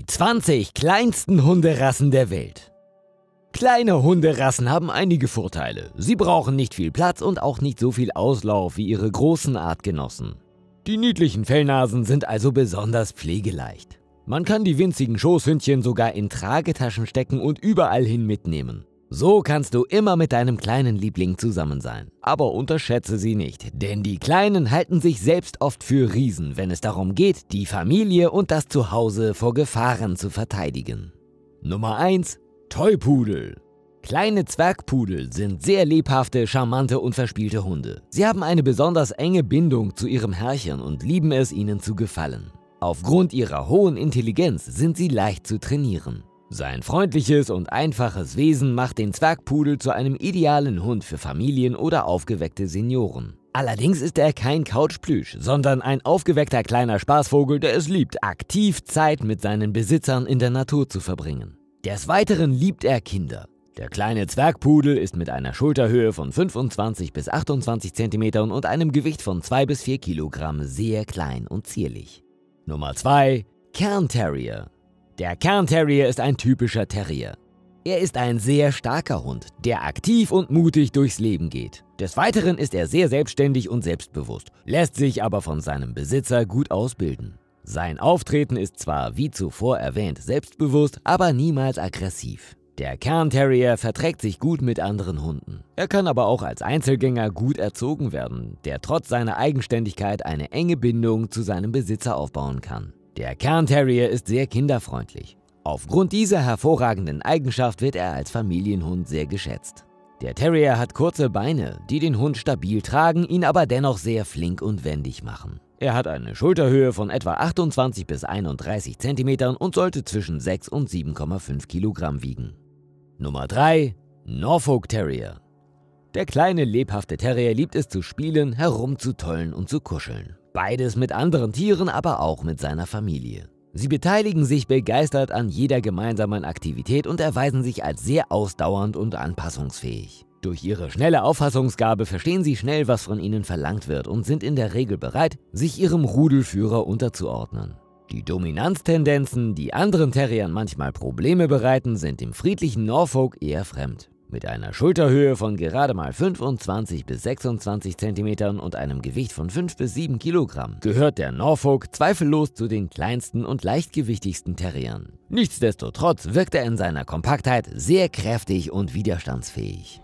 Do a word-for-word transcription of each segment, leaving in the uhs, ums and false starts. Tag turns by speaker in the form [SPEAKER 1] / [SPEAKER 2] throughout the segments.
[SPEAKER 1] Die zwanzig kleinsten Hunderassen der Welt. Kleine Hunderassen haben einige Vorteile. Sie brauchen nicht viel Platz und auch nicht so viel Auslauf wie ihre großen Artgenossen. Die niedlichen Fellnasen sind also besonders pflegeleicht. Man kann die winzigen Schoßhündchen sogar in Tragetaschen stecken und überall hin mitnehmen. So kannst du immer mit deinem kleinen Liebling zusammen sein. Aber unterschätze sie nicht, denn die Kleinen halten sich selbst oft für Riesen, wenn es darum geht, die Familie und das Zuhause vor Gefahren zu verteidigen. Nummer eins. Toypudel. Kleine Zwergpudel sind sehr lebhafte, charmante und verspielte Hunde. Sie haben eine besonders enge Bindung zu ihrem Herrchen und lieben es, ihnen zu gefallen. Aufgrund ihrer hohen Intelligenz sind sie leicht zu trainieren. Sein freundliches und einfaches Wesen macht den Zwergpudel zu einem idealen Hund für Familien oder aufgeweckte Senioren. Allerdings ist er kein Couchplüsch, sondern ein aufgeweckter kleiner Spaßvogel, der es liebt, aktiv Zeit mit seinen Besitzern in der Natur zu verbringen. Des Weiteren liebt er Kinder. Der kleine Zwergpudel ist mit einer Schulterhöhe von fünfundzwanzig bis achtundzwanzig Zentimetern und einem Gewicht von zwei bis vier Kilogramm sehr klein und zierlich. Nummer zwei. Cairn Terrier. Der Cairn Terrier ist ein typischer Terrier. Er ist ein sehr starker Hund, der aktiv und mutig durchs Leben geht. Des Weiteren ist er sehr selbstständig und selbstbewusst, lässt sich aber von seinem Besitzer gut ausbilden. Sein Auftreten ist zwar, wie zuvor erwähnt, selbstbewusst, aber niemals aggressiv. Der Cairn Terrier verträgt sich gut mit anderen Hunden. Er kann aber auch als Einzelgänger gut erzogen werden, der trotz seiner Eigenständigkeit eine enge Bindung zu seinem Besitzer aufbauen kann. Der Cairn Terrier ist sehr kinderfreundlich. Aufgrund dieser hervorragenden Eigenschaft wird er als Familienhund sehr geschätzt. Der Terrier hat kurze Beine, die den Hund stabil tragen, ihn aber dennoch sehr flink und wendig machen. Er hat eine Schulterhöhe von etwa achtundzwanzig bis einunddreißig Zentimetern und sollte zwischen sechs und sieben Komma fünf Kilogramm wiegen. Nummer drei. Norfolk Terrier. Der kleine, lebhafte Terrier liebt es zu spielen, herumzutollen und zu kuscheln. Beides mit anderen Tieren, aber auch mit seiner Familie. Sie beteiligen sich begeistert an jeder gemeinsamen Aktivität und erweisen sich als sehr ausdauernd und anpassungsfähig. Durch ihre schnelle Auffassungsgabe verstehen sie schnell, was von ihnen verlangt wird und sind in der Regel bereit, sich ihrem Rudelführer unterzuordnen. Die Dominanztendenzen, die anderen Terriern manchmal Probleme bereiten, sind dem friedlichen Norfolk eher fremd. Mit einer Schulterhöhe von gerade mal fünfundzwanzig bis sechsundzwanzig Zentimetern und einem Gewicht von fünf bis sieben Kilogramm gehört der Norfolk zweifellos zu den kleinsten und leichtgewichtigsten Terriern. Nichtsdestotrotz wirkt er in seiner Kompaktheit sehr kräftig und widerstandsfähig.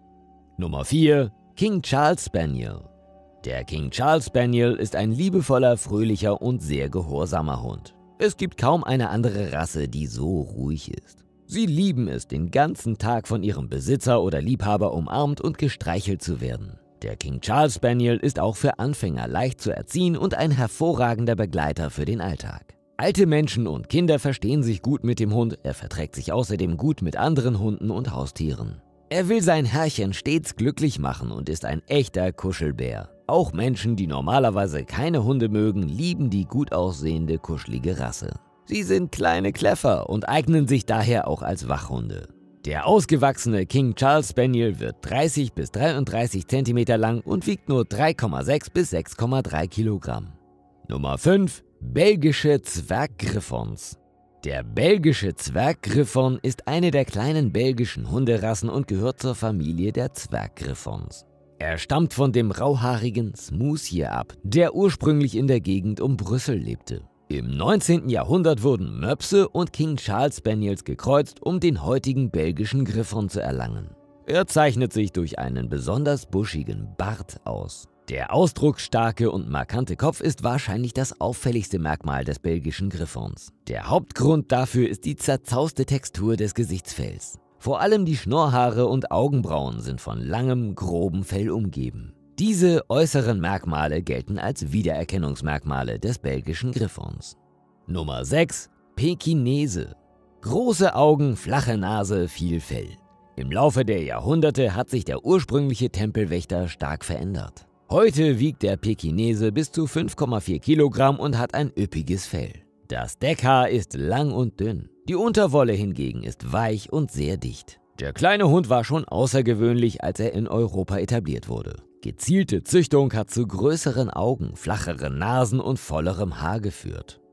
[SPEAKER 1] Nummer vier. King Charles Spaniel. Der King Charles Spaniel ist ein liebevoller, fröhlicher und sehr gehorsamer Hund. Es gibt kaum eine andere Rasse, die so ruhig ist. Sie lieben es, den ganzen Tag von ihrem Besitzer oder Liebhaber umarmt und gestreichelt zu werden. Der King Charles Spaniel ist auch für Anfänger leicht zu erziehen und ein hervorragender Begleiter für den Alltag. Alte Menschen und Kinder verstehen sich gut mit dem Hund, er verträgt sich außerdem gut mit anderen Hunden und Haustieren. Er will sein Herrchen stets glücklich machen und ist ein echter Kuschelbär. Auch Menschen, die normalerweise keine Hunde mögen, lieben die gut aussehende, kuschelige Rasse. Sie sind kleine Kläffer und eignen sich daher auch als Wachhunde. Der ausgewachsene King Charles Spaniel wird dreißig bis dreiunddreißig Zentimeter lang und wiegt nur drei Komma sechs bis sechs Komma drei Kilogramm. Nummer fünf. Belgische Zwerggriffons. Der belgische Zwerggriffon ist eine der kleinen belgischen Hunderassen und gehört zur Familie der Zwerggriffons. Er stammt von dem rauhaarigen Smoothie ab, der ursprünglich in der Gegend um Brüssel lebte. Im neunzehnten Jahrhundert wurden Möpse und King Charles Spaniels gekreuzt, um den heutigen belgischen Griffon zu erlangen. Er zeichnet sich durch einen besonders buschigen Bart aus. Der ausdrucksstarke und markante Kopf ist wahrscheinlich das auffälligste Merkmal des belgischen Griffons. Der Hauptgrund dafür ist die zerzauste Textur des Gesichtsfells. Vor allem die Schnorrhaare und Augenbrauen sind von langem, grobem Fell umgeben. Diese äußeren Merkmale gelten als Wiedererkennungsmerkmale des belgischen Griffons. Nummer sechs. Pekinese. Große Augen, flache Nase, viel Fell. Im Laufe der Jahrhunderte hat sich der ursprüngliche Tempelwächter stark verändert. Heute wiegt der Pekinese bis zu fünf Komma vier Kilogramm und hat ein üppiges Fell. Das Deckhaar ist lang und dünn. Die Unterwolle hingegen ist weich und sehr dicht. Der kleine Hund war schon außergewöhnlich, als er in Europa etabliert wurde. Gezielte Züchtung hat zu größeren Augen, flacheren Nasen und vollerem Haar geführt.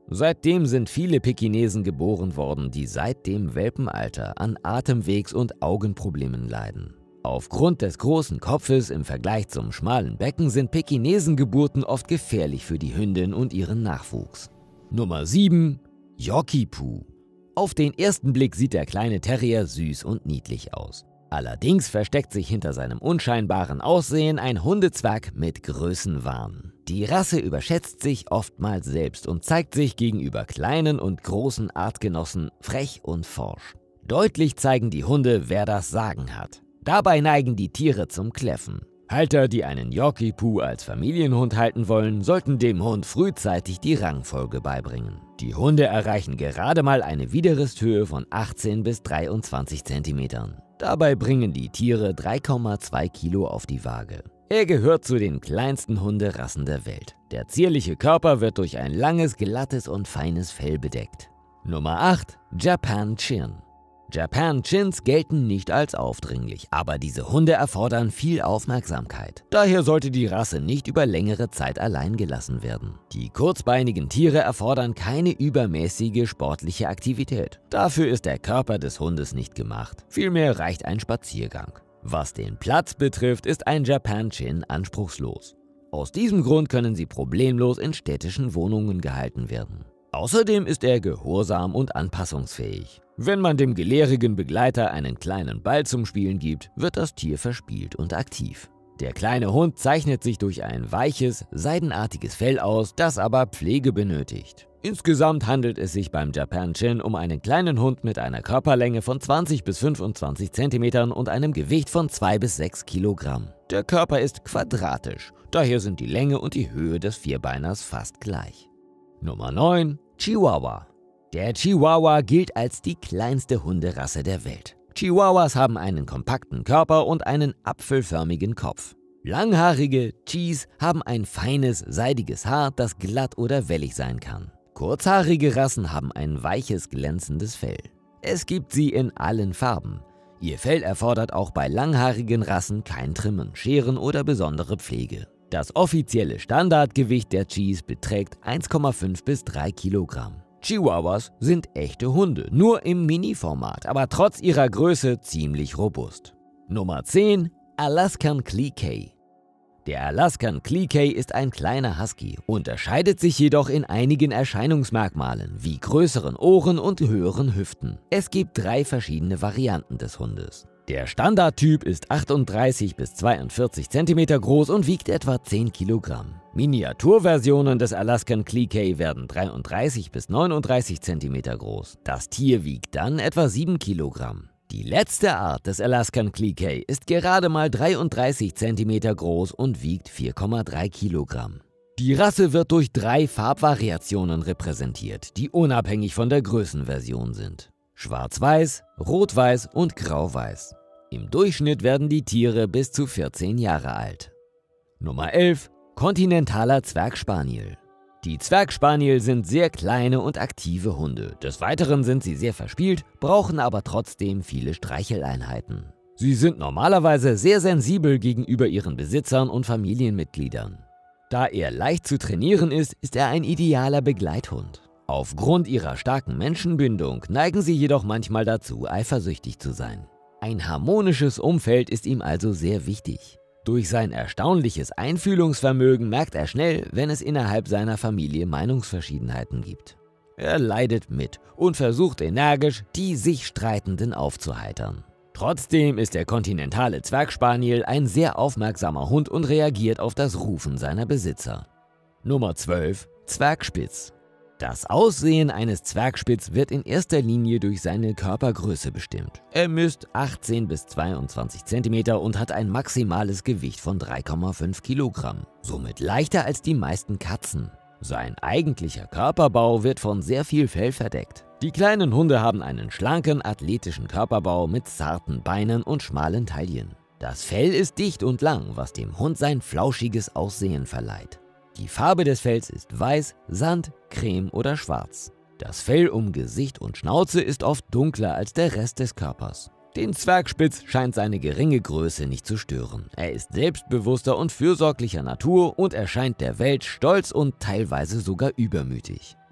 [SPEAKER 1] Seitdem sind viele Pekinesen geboren worden, die seit dem Welpenalter an Atemwegs- und Augenproblemen leiden. Aufgrund des großen Kopfes im Vergleich zum schmalen Becken sind Pekinesengeburten oft gefährlich für die Hündin und ihren Nachwuchs. Nummer sieben. Yorkie Poo. Auf den ersten Blick sieht der kleine Terrier süß und niedlich aus. Allerdings versteckt sich hinter seinem unscheinbaren Aussehen ein Hundezwerg mit Größenwahn. Die Rasse überschätzt sich oftmals selbst und zeigt sich gegenüber kleinen und großen Artgenossen frech und forsch. Deutlich zeigen die Hunde, wer das Sagen hat. Dabei neigen die Tiere zum Kläffen. Halter, die einen Yorkie Poo als Familienhund halten wollen, sollten dem Hund frühzeitig die Rangfolge beibringen. Die Hunde erreichen gerade mal eine Widerristhöhe von achtzehn bis dreiundzwanzig Zentimetern. Dabei bringen die Tiere drei Komma zwei Kilo auf die Waage. Er gehört zu den kleinsten Hunderassen der Welt. Der zierliche Körper wird durch ein langes, glattes und feines Fell bedeckt. Nummer acht. Japan Chin. Japan Chins gelten nicht als aufdringlich, aber diese Hunde erfordern viel Aufmerksamkeit. Daher sollte die Rasse nicht über längere Zeit allein gelassen werden. Die kurzbeinigen Tiere erfordern keine übermäßige sportliche Aktivität. Dafür ist der Körper des Hundes nicht gemacht. Vielmehr reicht ein Spaziergang. Was den Platz betrifft, ist ein Japan Chin anspruchslos. Aus diesem Grund können sie problemlos in städtischen Wohnungen gehalten werden. Außerdem ist er gehorsam und anpassungsfähig. Wenn man dem gelehrigen Begleiter einen kleinen Ball zum Spielen gibt, wird das Tier verspielt und aktiv. Der kleine Hund zeichnet sich durch ein weiches, seidenartiges Fell aus, das aber Pflege benötigt. Insgesamt handelt es sich beim Japan Chin um einen kleinen Hund mit einer Körperlänge von zwanzig bis fünfundzwanzig Zentimetern und einem Gewicht von zwei bis sechs Kilogramm. Der Körper ist quadratisch, daher sind die Länge und die Höhe des Vierbeiners fast gleich. Nummer neun. Chihuahua. Der Chihuahua gilt als die kleinste Hunderasse der Welt. Chihuahuas haben einen kompakten Körper und einen apfelförmigen Kopf. Langhaarige Chis haben ein feines, seidiges Haar, das glatt oder wellig sein kann. Kurzhaarige Rassen haben ein weiches, glänzendes Fell. Es gibt sie in allen Farben. Ihr Fell erfordert auch bei langhaarigen Rassen kein Trimmen, Scheren oder besondere Pflege. Das offizielle Standardgewicht der Chis beträgt eins Komma fünf bis drei Kilogramm. Chihuahuas sind echte Hunde, nur im Mini-Format, aber trotz ihrer Größe ziemlich robust. Nummer zehn. Alaskan Klee-Kai. Der Alaskan Klee-Kai ist ein kleiner Husky, unterscheidet sich jedoch in einigen Erscheinungsmerkmalen wie größeren Ohren und höheren Hüften. Es gibt drei verschiedene Varianten des Hundes. Der Standardtyp ist achtunddreißig bis zweiundvierzig Zentimeter groß und wiegt etwa zehn Kilogramm. Miniaturversionen des Alaskan Klee-Kai werden dreiunddreißig bis neununddreißig Zentimeter groß. Das Tier wiegt dann etwa sieben Kilogramm. Die letzte Art des Alaskan Klee-Kai ist gerade mal dreiunddreißig Zentimeter groß und wiegt vier Komma drei Kilogramm. Die Rasse wird durch drei Farbvariationen repräsentiert, die unabhängig von der Größenversion sind. Schwarz-Weiß, Rot-Weiß und Grau-Weiß. Im Durchschnitt werden die Tiere bis zu vierzehn Jahre alt. Nummer elf. Kontinentaler Zwergspaniel. Die Zwergspaniel sind sehr kleine und aktive Hunde. Des Weiteren sind sie sehr verspielt, brauchen aber trotzdem viele Streicheleinheiten. Sie sind normalerweise sehr sensibel gegenüber ihren Besitzern und Familienmitgliedern. Da er leicht zu trainieren ist, ist er ein idealer Begleithund. Aufgrund ihrer starken Menschenbindung neigen sie jedoch manchmal dazu, eifersüchtig zu sein. Ein harmonisches Umfeld ist ihm also sehr wichtig. Durch sein erstaunliches Einfühlungsvermögen merkt er schnell, wenn es innerhalb seiner Familie Meinungsverschiedenheiten gibt. Er leidet mit und versucht energisch, die sich Streitenden aufzuheitern. Trotzdem ist der kontinentale Zwergspaniel ein sehr aufmerksamer Hund und reagiert auf das Rufen seiner Besitzer. Nummer zwölf. Zwergspitz. Das Aussehen eines Zwergspitz wird in erster Linie durch seine Körpergröße bestimmt. Er misst achtzehn bis zweiundzwanzig Zentimeter und hat ein maximales Gewicht von drei Komma fünf Kilogramm, somit leichter als die meisten Katzen. Sein eigentlicher Körperbau wird von sehr viel Fell verdeckt. Die kleinen Hunde haben einen schlanken, athletischen Körperbau mit zarten Beinen und schmalen Taillen. Das Fell ist dicht und lang, was dem Hund sein flauschiges Aussehen verleiht. Die Farbe des Fells ist weiß, Sand, Creme oder schwarz. Das Fell um Gesicht und Schnauze ist oft dunkler als der Rest des Körpers. Den Zwergspitz scheint seine geringe Größe nicht zu stören. Er ist selbstbewusster und fürsorglicher Natur und erscheint der Welt stolz und teilweise sogar übermütig.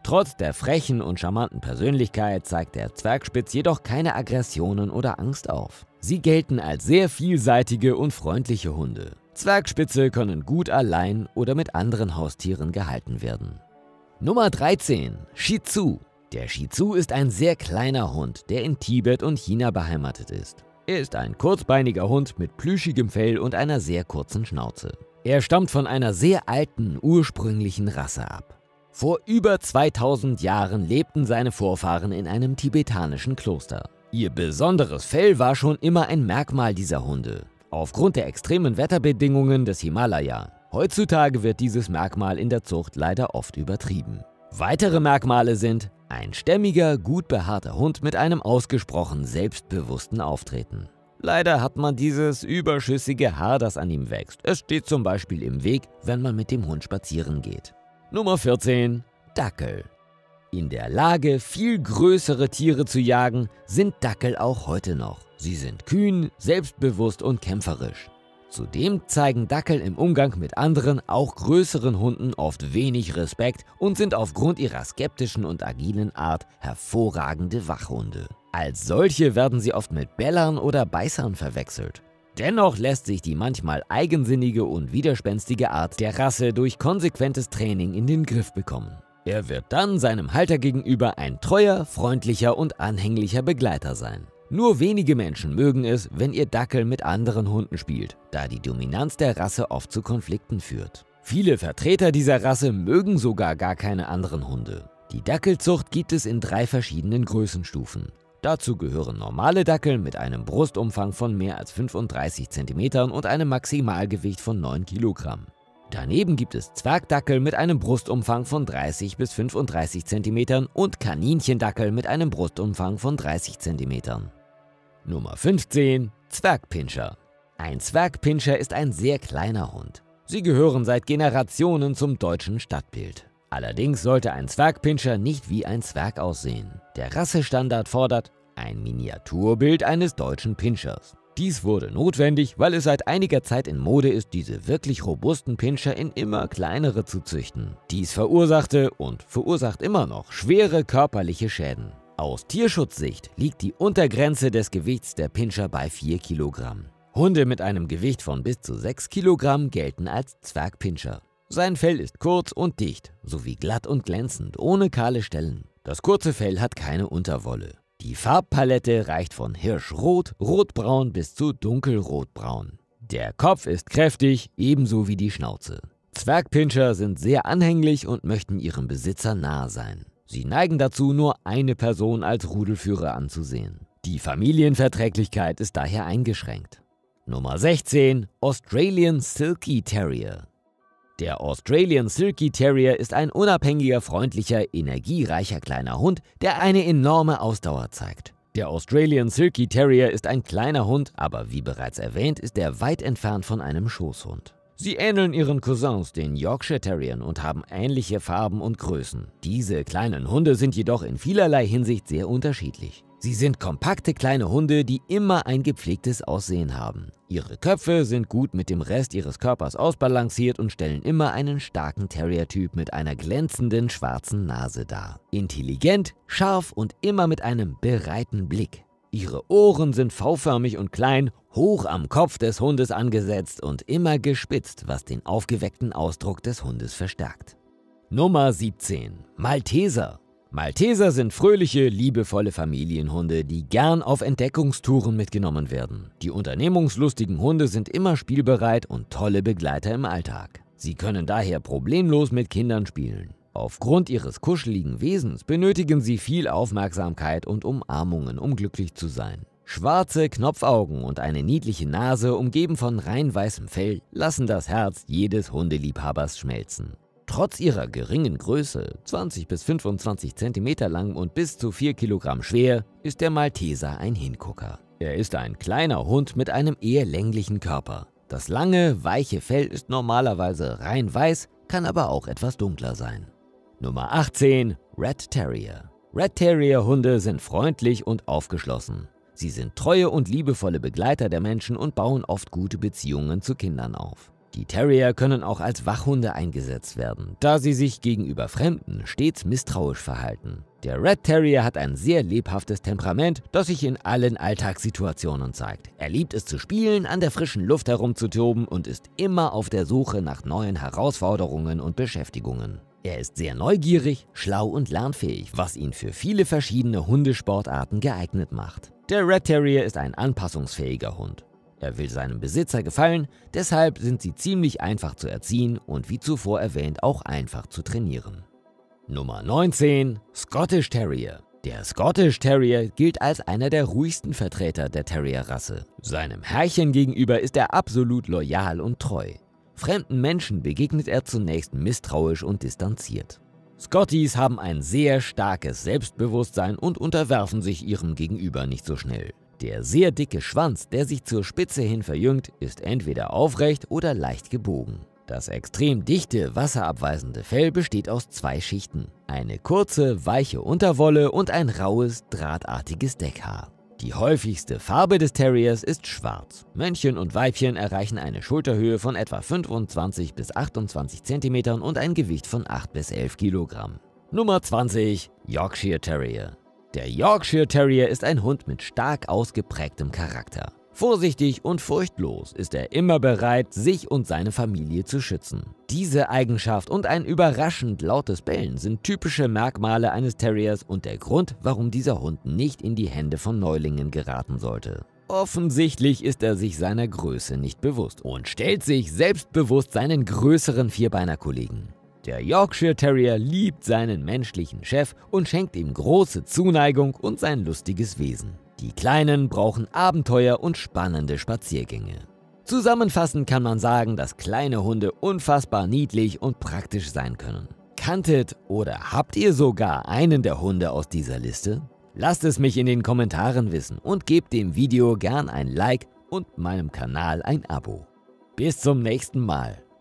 [SPEAKER 1] Trotz der frechen und charmanten Persönlichkeit zeigt der Zwergspitz jedoch keine Aggressionen oder Angst auf. Sie gelten als sehr vielseitige und freundliche Hunde. Zwergspitze können gut allein oder mit anderen Haustieren gehalten werden. Nummer dreizehn. Shih Tzu. Der Shih Tzu ist ein sehr kleiner Hund, der in Tibet und China beheimatet ist. Er ist ein kurzbeiniger Hund mit plüschigem Fell und einer sehr kurzen Schnauze. Er stammt von einer sehr alten, ursprünglichen Rasse ab. Vor über zweitausend Jahren lebten seine Vorfahren in einem tibetanischen Kloster. Ihr besonderes Fell war schon immer ein Merkmal dieser Hunde, aufgrund der extremen Wetterbedingungen des Himalaya. Heutzutage wird dieses Merkmal in der Zucht leider oft übertrieben. Weitere Merkmale sind ein stämmiger, gut behaarter Hund mit einem ausgesprochen selbstbewussten Auftreten. Leider hat man dieses überschüssige Haar, das an ihm wächst. Es steht zum Beispiel im Weg, wenn man mit dem Hund spazieren geht. Nummer vierzehn. Dackel. In der Lage, viel größere Tiere zu jagen, sind Dackel auch heute noch. Sie sind kühn, selbstbewusst und kämpferisch. Zudem zeigen Dackel im Umgang mit anderen, auch größeren Hunden oft wenig Respekt und sind aufgrund ihrer skeptischen und agilen Art hervorragende Wachhunde. Als solche werden sie oft mit Bellern oder Beißern verwechselt. Dennoch lässt sich die manchmal eigensinnige und widerspenstige Art der Rasse durch konsequentes Training in den Griff bekommen. Er wird dann seinem Halter gegenüber ein treuer, freundlicher und anhänglicher Begleiter sein. Nur wenige Menschen mögen es, wenn ihr Dackel mit anderen Hunden spielt, da die Dominanz der Rasse oft zu Konflikten führt. Viele Vertreter dieser Rasse mögen sogar gar keine anderen Hunde. Die Dackelzucht gibt es in drei verschiedenen Größenstufen. Dazu gehören normale Dackel mit einem Brustumfang von mehr als fünfunddreißig Zentimetern und einem Maximalgewicht von neun Kilogramm. Daneben gibt es Zwergdackel mit einem Brustumfang von dreißig bis fünfunddreißig Zentimetern und Kaninchendackel mit einem Brustumfang von dreißig Zentimetern. Nummer fünfzehn. Zwergpinscher. Ein Zwergpinscher ist ein sehr kleiner Hund. Sie gehören seit Generationen zum deutschen Stadtbild. Allerdings sollte ein Zwergpinscher nicht wie ein Zwerg aussehen. Der Rassestandard fordert ein Miniaturbild eines deutschen Pinschers. Dies wurde notwendig, weil es seit einiger Zeit in Mode ist, diese wirklich robusten Pinscher in immer kleinere zu züchten. Dies verursachte und verursacht immer noch schwere körperliche Schäden. Aus Tierschutzsicht liegt die Untergrenze des Gewichts der Pinscher bei vier Kilogramm. Hunde mit einem Gewicht von bis zu sechs Kilogramm gelten als Zwergpinscher. Sein Fell ist kurz und dicht, sowie glatt und glänzend, ohne kahle Stellen. Das kurze Fell hat keine Unterwolle. Die Farbpalette reicht von Hirschrot, Rotbraun bis zu Dunkelrotbraun. Der Kopf ist kräftig, ebenso wie die Schnauze. Zwergpinscher sind sehr anhänglich und möchten ihrem Besitzer nahe sein. Sie neigen dazu, nur eine Person als Rudelführer anzusehen. Die Familienverträglichkeit ist daher eingeschränkt. Nummer sechzehn. Australian Silky Terrier. Der Australian Silky Terrier ist ein unabhängiger, freundlicher, energiereicher kleiner Hund, der eine enorme Ausdauer zeigt. Der Australian Silky Terrier ist ein kleiner Hund, aber wie bereits erwähnt, ist er weit entfernt von einem Schoßhund. Sie ähneln ihren Cousins, den Yorkshire Terriern, und haben ähnliche Farben und Größen. Diese kleinen Hunde sind jedoch in vielerlei Hinsicht sehr unterschiedlich. Sie sind kompakte kleine Hunde, die immer ein gepflegtes Aussehen haben. Ihre Köpfe sind gut mit dem Rest ihres Körpers ausbalanciert und stellen immer einen starken Terrier-Typ mit einer glänzenden schwarzen Nase dar. Intelligent, scharf und immer mit einem bereiten Blick. Ihre Ohren sind V-förmig und klein, hoch am Kopf des Hundes angesetzt und immer gespitzt, was den aufgeweckten Ausdruck des Hundes verstärkt. Nummer siebzehn. Malteser. Malteser sind fröhliche, liebevolle Familienhunde, die gern auf Entdeckungstouren mitgenommen werden. Die unternehmungslustigen Hunde sind immer spielbereit und tolle Begleiter im Alltag. Sie können daher problemlos mit Kindern spielen. Aufgrund ihres kuscheligen Wesens benötigen sie viel Aufmerksamkeit und Umarmungen, um glücklich zu sein. Schwarze Knopfaugen und eine niedliche Nase, umgeben von rein weißem Fell, lassen das Herz jedes Hundeliebhabers schmelzen. Trotz ihrer geringen Größe, zwanzig bis fünfundzwanzig Zentimeter lang und bis zu vier Kilogramm schwer, ist der Malteser ein Hingucker. Er ist ein kleiner Hund mit einem eher länglichen Körper. Das lange, weiche Fell ist normalerweise rein weiß, kann aber auch etwas dunkler sein. Nummer achtzehn. Red Terrier. Red Terrier Hunde sind freundlich und aufgeschlossen. Sie sind treue und liebevolle Begleiter der Menschen und bauen oft gute Beziehungen zu Kindern auf. Die Terrier können auch als Wachhunde eingesetzt werden, da sie sich gegenüber Fremden stets misstrauisch verhalten. Der Red Terrier hat ein sehr lebhaftes Temperament, das sich in allen Alltagssituationen zeigt. Er liebt es zu spielen, an der frischen Luft herumzutoben und ist immer auf der Suche nach neuen Herausforderungen und Beschäftigungen. Er ist sehr neugierig, schlau und lernfähig, was ihn für viele verschiedene Hundesportarten geeignet macht. Der Red Terrier ist ein anpassungsfähiger Hund. Er will seinem Besitzer gefallen, deshalb sind sie ziemlich einfach zu erziehen und wie zuvor erwähnt auch einfach zu trainieren. Nummer neunzehn. Scottish Terrier. Der Scottish Terrier gilt als einer der ruhigsten Vertreter der Terrierrasse. Seinem Herrchen gegenüber ist er absolut loyal und treu. Fremden Menschen begegnet er zunächst misstrauisch und distanziert. Scotties haben ein sehr starkes Selbstbewusstsein und unterwerfen sich ihrem Gegenüber nicht so schnell. Der sehr dicke Schwanz, der sich zur Spitze hin verjüngt, ist entweder aufrecht oder leicht gebogen. Das extrem dichte, wasserabweisende Fell besteht aus zwei Schichten. Eine kurze, weiche Unterwolle und ein raues, drahtartiges Deckhaar. Die häufigste Farbe des Terriers ist schwarz. Männchen und Weibchen erreichen eine Schulterhöhe von etwa fünfundzwanzig bis achtundzwanzig Zentimetern und ein Gewicht von acht bis elf Kilogramm. Nummer zwanzig. Yorkshire Terrier. Der Yorkshire Terrier ist ein Hund mit stark ausgeprägtem Charakter. Vorsichtig und furchtlos ist er immer bereit, sich und seine Familie zu schützen. Diese Eigenschaft und ein überraschend lautes Bellen sind typische Merkmale eines Terriers und der Grund, warum dieser Hund nicht in die Hände von Neulingen geraten sollte. Offensichtlich ist er sich seiner Größe nicht bewusst und stellt sich selbstbewusst seinen größeren Vierbeiner-Kollegen. Der Yorkshire Terrier liebt seinen menschlichen Chef und schenkt ihm große Zuneigung und sein lustiges Wesen. Die Kleinen brauchen Abenteuer und spannende Spaziergänge. Zusammenfassend kann man sagen, dass kleine Hunde unfassbar niedlich und praktisch sein können. Kanntet oder habt ihr sogar einen der Hunde aus dieser Liste? Lasst es mich in den Kommentaren wissen und gebt dem Video gern ein Like und meinem Kanal ein Abo. Bis zum nächsten Mal.